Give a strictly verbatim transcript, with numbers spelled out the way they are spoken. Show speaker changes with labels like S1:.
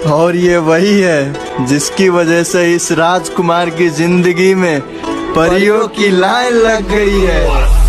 S1: और ये वही है जिसकी वजह से इस राजकुमार की जिंदगी में परियों की लाइन लग गई है।